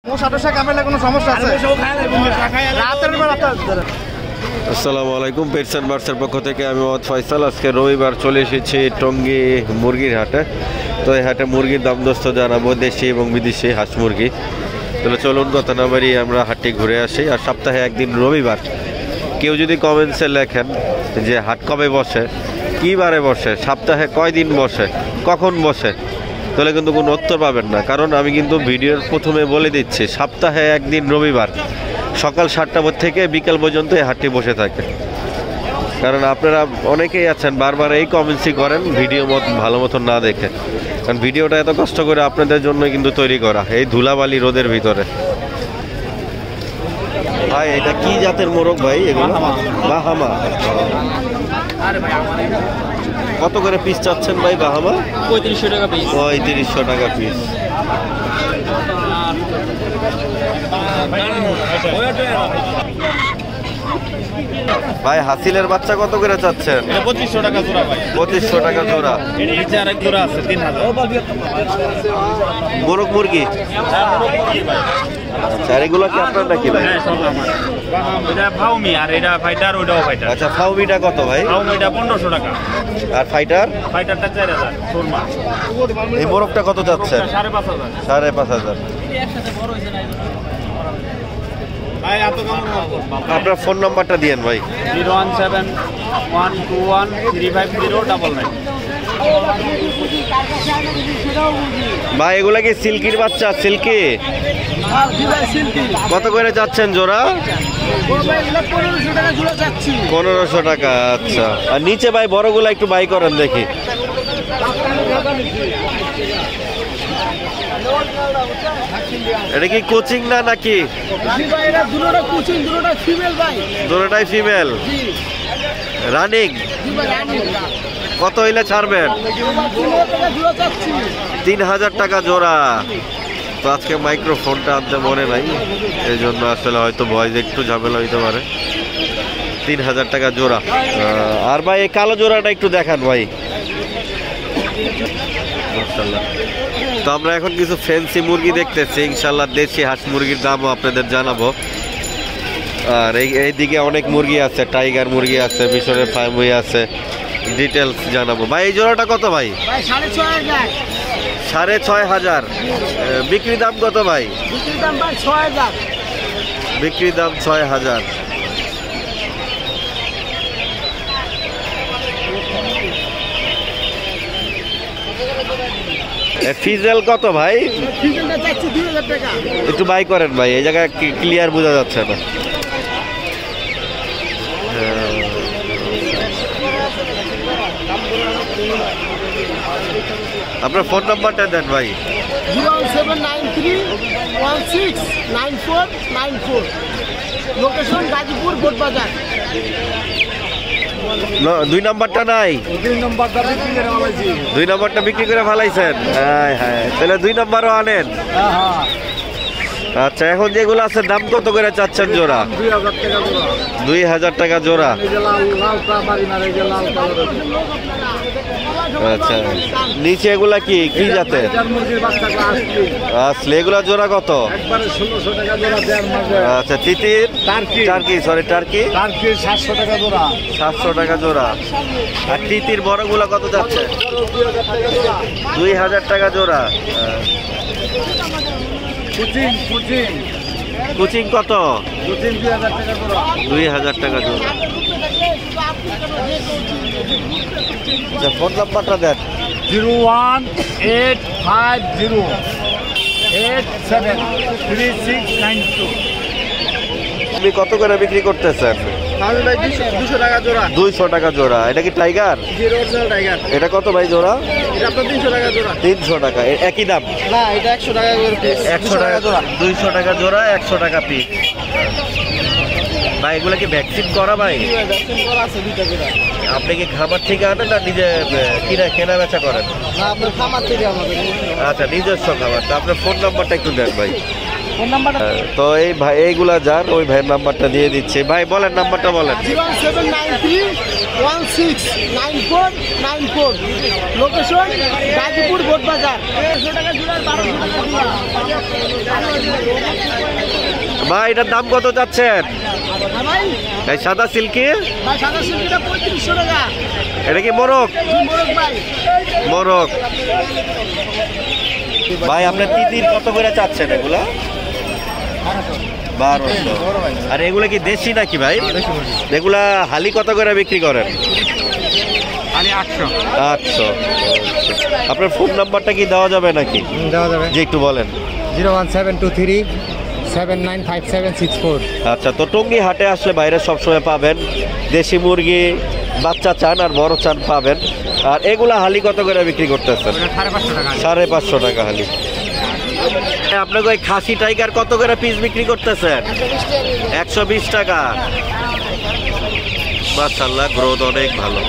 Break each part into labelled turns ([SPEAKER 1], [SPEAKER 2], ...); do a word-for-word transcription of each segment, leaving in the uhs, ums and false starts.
[SPEAKER 1] আসসালামু আলাইকুম, pets and বার্ডসের পক্ষ থেকে আমি মোহাম্মদ ফয়সাল। আজকে রবিবার চলে এসেছি টঙ্গী মুরগির হাটে। তো এই হাটে মুরগির দাম দস্ত জানাবো, দেশি এবং বিদেশি হাঁস মুরগি। তাহলে চলুন কথা না বাড়ি আমরা হাটে ঘুরে আসি। আর সপ্তাহে একদিন রবিবার। কেউ যদি কমেন্টসে লেখেন যে হাট কবে বসে, কী বারে বসে, সপ্তাহে কয় দিন বসে, কখন বসে, তাহলে কিন্তু কোনো উত্তর পাবেন না। কারণ আমি কিন্তু ভিডিওর প্রথমে বলে দিচ্ছি, সপ্তাহে একদিন রবিবার সকাল সাতটা থেকে বিকাল পর্যন্ত এই হাটটি বসে থাকে। কারণ আপনারা অনেকেই আছেন বারবার এই কমেন্টসই করেন ভিডিও মত ভালো মতন না দেখে। কারণ ভিডিওটা এত কষ্ট করে আপনাদের জন্য কিন্তু তৈরি করা, এই ধুলাবালি রোদের ভিতরে। ভাই এটা কি জাতের মোরগ ভাই? এগুলো বাহামা। কত করে পিস চাচ্ছেন ভাই বাহামা?
[SPEAKER 2] পঁয়ত্রিশশো টাকা পিস।
[SPEAKER 1] পঁয়ত্রিশশো টাকা পিস। ভাই হাসিলের বাচ্চা কত করে চাচ্ছেন?
[SPEAKER 2] পঁচিশশো টাকা জোড়া ভাই।
[SPEAKER 1] পঁচিশশো টাকা জোড়া।
[SPEAKER 2] আরেক জোড়া আছে তিন হাজার।
[SPEAKER 1] মোরগ মুরগি আচ্ছা, এগুলো কি আপনার নাকি ভাই?
[SPEAKER 2] এটা ফাউমি আর এটা ফাইটার, ওটাও ফাইটার।
[SPEAKER 1] আচ্ছা, ফাউমিটা কত ভাই?
[SPEAKER 2] ফাউমিটা পনেরোশো টাকা।
[SPEAKER 1] আর ফাইটার?
[SPEAKER 2] ফাইটারটা চার হাজার। সুরমা।
[SPEAKER 1] এই মোরগটা কত যাচ্ছে?
[SPEAKER 2] সাড়ে পাঁচ হাজার।
[SPEAKER 1] সাড়ে পাঁচ হাজার। আপনার ফোন নাম্বারটা দিয়েন ভাই।
[SPEAKER 2] Zero one seven one two one three five zero double nine.
[SPEAKER 1] ভাই এগুলা কি সিল্কির বাচ্চা? সিল্কি কত করে যাচ্ছেন জোড়া? পনেরোশো টাকা। আচ্ছা, আর নিচে ভাই বড়গুলা একটু বাই করেন দেখি। এটা কি কোচিং না নাকি? দুটোটাই ফিমেল। রানিং কত হইলে ছাড়বেন? তিন হাজার টাকা জোড়া। তো আজকে মাইক্রোফোনটা আনতে মনে নাই, এই জন্য আসলে হয়তো ভয়েস একটু ঝামেলা হইতে পারে। তিন হাজার টাকা জোড়া। আর ভাই এই কালো জোড়াটা একটু দেখান ভাই। মাশাআল্লাহ। তো আমরা এখন কিছু ফ্যান্সি মুরগি দেখতেছি, ইনশাল্লাহ দেশি হাঁস মুরগির দামও আপনাদের জানাবো। আর এই এইদিকে অনেক মুরগি আছে, টাইগার মুরগি আছে, মিশরের ফার্মই আছে, ডিটেলস জানাবো। ভাই এই জোড়াটা কত ভাই? সাড়ে ছয় হাজার। বিক্রি দাম কত ভাই? বিক্রি দাম ছয় হাজার। ফিজেল কত ভাই? একটু বাই করেন ভাই, এই জায়গায় ক্লিয়ার বোঝা যাচ্ছে না। আপনার ফোন নাম্বারটা দেন ভাই।
[SPEAKER 3] Zero seven nine three one six nine four nine four. Location Gazipur Boardbazar.
[SPEAKER 1] দুই নাম্বারটা নাই? দুই নাম্বারটা বিক্রি করে ফেলাইছেন? হ্যাঁ হ্যাঁ, তাহলে দুই নাম্বারও আনেন। আচ্ছা, এখন যেগুলো আছে দাম কত করে চাচ্ছেন জোড়া? দুই হাজার টাকা জোড়া। আচ্ছা, নিচে এগুলা কি কি জাতে? আসলে এগুলা জোড়া কত? আচ্ছা, তিতির টার্কি, সরি টার্কি
[SPEAKER 3] সাতশো টাকা জোড়া।
[SPEAKER 1] সাতশো টাকা জোড়া। আর তিতির বড়গুলা কত যাচ্ছে? দুই হাজার টাকা জোড়া। কোচিং কত? দুই হাজার টাকা জোড়া। আচ্ছা, ফোন নাম্বারটা দেন।
[SPEAKER 2] Zero one eight five zero eight seven three six nine two.
[SPEAKER 1] আপনি কত করে বিক্রি করতেছেন?
[SPEAKER 3] দুশো টাকা জোড়া।
[SPEAKER 1] দুইশো টাকা জোড়া। এটা কি টাইগার?
[SPEAKER 3] টাইগার।
[SPEAKER 1] এটা কত ভাই জোড়া?
[SPEAKER 3] তিনশো টাকা জোড়া।
[SPEAKER 1] তিনশো টাকা। একই দাম
[SPEAKER 3] না, এটা একশো টাকা করে।
[SPEAKER 1] একশো টাকা জোড়া। দুইশো টাকা জোড়া, একশো টাকা পিস। ভাই এগুলো কি ভ্যাকসিন করা ভাই? আপনি কি খামার থেকে আনেন না নিজে কিনা কেনা বেচা করেন? আচ্ছা, নিজস্ব খাবার। তো আপনার ফোন নাম্বারটা একটু দেন ভাই। তো এই ভাই এইগুলা যার ওই ভাইয়ের নাম্বারটা দিয়ে দিচ্ছে। ভাই বলেন নাম্বারটা বলেন।
[SPEAKER 3] Zero seven nine three one six nine four nine four. Location Gazipur Boardbazar.
[SPEAKER 1] ভাই এটার দাম কত চাচ্ছেন?
[SPEAKER 3] হ্যাঁ ভাই,
[SPEAKER 1] এই সাদা সিল্কি,
[SPEAKER 3] ভাই সাদা সিল্কিটা পঁয়ত্রিশশো টাকা।
[SPEAKER 1] এটা কি মোরগ?
[SPEAKER 3] জি, মোরগ ভাই।
[SPEAKER 1] মোরগ। ভাই আপনার তিতির কত করে চাচ্ছেন এগুলা? বারোশো। আর এগুলা কি দেশি নাকি ভাই? এগুলা হালি কত করে বিক্রি করেন?
[SPEAKER 2] আটশো।
[SPEAKER 1] আটশো। আপনার ফোন নাম্বারটা কি দেওয়া যাবে নাকি?
[SPEAKER 4] দেওয়া যাবে।
[SPEAKER 1] যে একটু বলেন।
[SPEAKER 4] Zero one seven two three seven nine five seven six four.
[SPEAKER 1] আচ্ছা, তো টঙ্গী হাটে আসলে বাইরে সবসময় পাবেন দেশি মুরগি, বাচ্চা চান আর বড় চান পাবেন। আর এগুলা হালি কত করে বিক্রি করতেছেন?
[SPEAKER 2] সাড়ে পাঁচশো টাকা।
[SPEAKER 1] সাড়ে পাঁচশো টাকা হালি। আপনাকে ওই খাসি টাইগার কত করে পিস বিক্রি করতেছেন? একশো বিশ টাকা। মাশাআল্লাহ, গ্রোথ অনেক ভালো।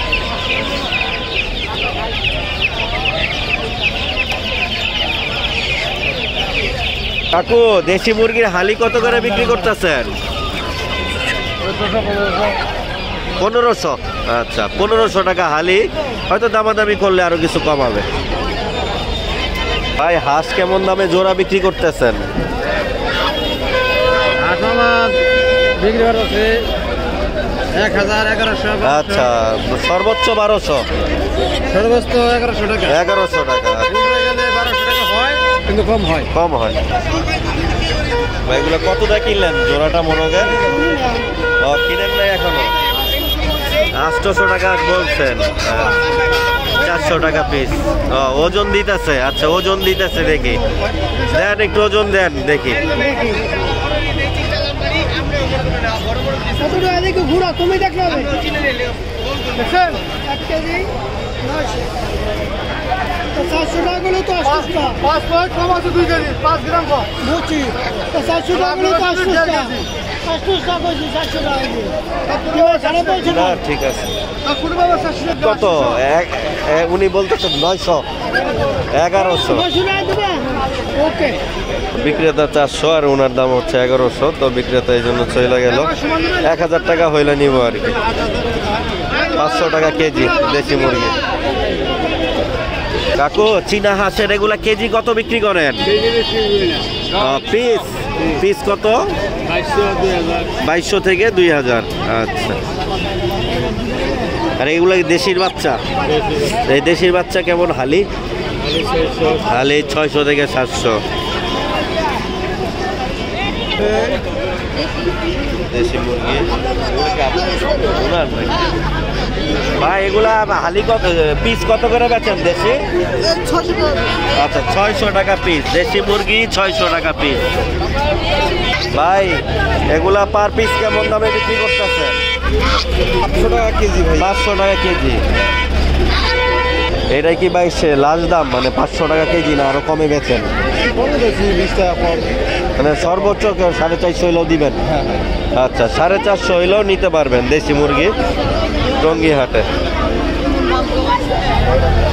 [SPEAKER 1] কাকু, দেশি মুরগির হালি কত করে বিক্রি করতেছেন? পনেরোশো। আচ্ছা, পনেরোশো টাকা হালি। হয়তো দামাদামি করলে আরো কিছু কমাবে। ভাই হাঁস কেমন দামে জোড়া বিক্রি করতেছেন?
[SPEAKER 4] বিক্রি হচ্ছে এক হাজার এগারোশো।
[SPEAKER 1] আচ্ছা, সর্বোচ্চ বারোশো।
[SPEAKER 4] সর্বোচ্চ এগারোশো টাকা।
[SPEAKER 1] এগারোশো টাকা।
[SPEAKER 4] গেলে বারোশো টাকা হয়, কিন্তু কম হয়।
[SPEAKER 1] কম হয়। ভাই এগুলো কতটা কিনলেন জোড়াটা মোরগের? ও, কিনেন নাই এখনো? আটশোশো টাকা বলছেন। চারশো টাকা পিস। ও, ওজন দিতেছে। আচ্ছা, ওজন দিতেছে দেখি। দেন একটু ওজন দেন দেখি।
[SPEAKER 3] ঘুরা তুমি দেখলে হবে। দেখেন এক কেজি নয়শো। চারশো টাকা করলে তো আটশো টাকা। পাঁচ পয়েন্ট কম আছে, দুই কেজি পাঁচ গ্রাম কম। বুঝছি, চারশো টাকা করলে তো আটশো টাকা। আটশো টাকা করছি, চারশো টাকা সাড়ে পাঁচশো
[SPEAKER 1] না,
[SPEAKER 3] টাকা।
[SPEAKER 1] ঠিক আছে। কত? এক- এ- উনি বলতেছেন নয়শো। এগারোশো।
[SPEAKER 3] নয়শো টাকা দেবে? ওকে।
[SPEAKER 1] বিক্রেতা চারশো আর ওনার দাম হচ্ছে এগারোশো। তো বিক্রেতা এই জন্য চলে গেল। এক হাজার টাকা হইলে নিব আর কি। পাঁচশো টাকা কেজি দেশি মুরগি। কাকু, চীনা হাঁসের এগুলা কেজি কত বিক্রি করেন? পিস পিস কত? বাইশশো থেকে দুই হাজার। আচ্ছা, আর এগুলা কি দেশির বাচ্চা? এই দেশির বাচ্চা কেমন হালি? হালি ছয়শো থেকে সাতশো। দেশি মুরগি। ওনার নাকি? ভাই এগুলা হালি কত পিস কত করে বেচেন দেশি? আচ্ছা, ছয়শো টাকা পিস দেশি মুরগি, ছয়শো টাকা পিস। ভাই এগুলা পার পিস কেমন দামে বিক্রি করতেছেন?
[SPEAKER 4] পাঁচশো টাকা কেজি ভাই।
[SPEAKER 1] পাঁচশো টাকা কেজি। এটাই কি ভাই সে লাস্ট দাম, মানে পাঁচশো টাকা কেজি না আরো কমে বেচেন?
[SPEAKER 4] কমে বেশি বিশ টাকা কম।
[SPEAKER 1] মানে সর্বোচ্চ কেউ সাড়ে চারশো হইলেও দিবেন? আচ্ছা, সাড়ে চারশো হইলেও নিতে পারবেন দেশি মুরগি টঙ্গী হাটে।